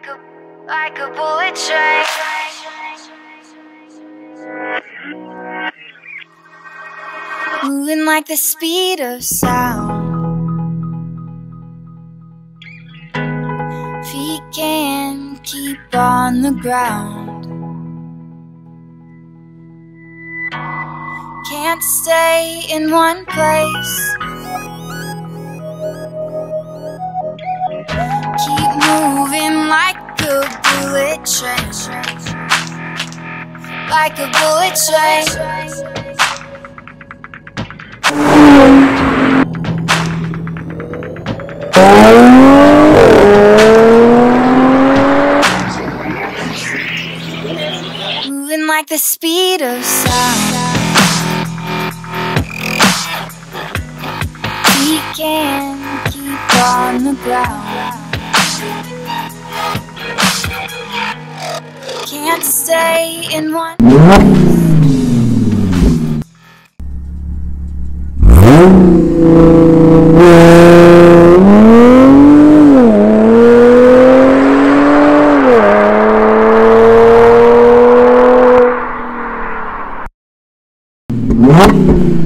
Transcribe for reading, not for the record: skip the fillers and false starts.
like a bullet train. Moving like the speed of sound. Feet can't keep on the ground. Can't stay in one place. Keep moving like a bullet train. Like a bullet train. Moving like the speed of sound. We can't keep on the ground. Can't stay in one place. What?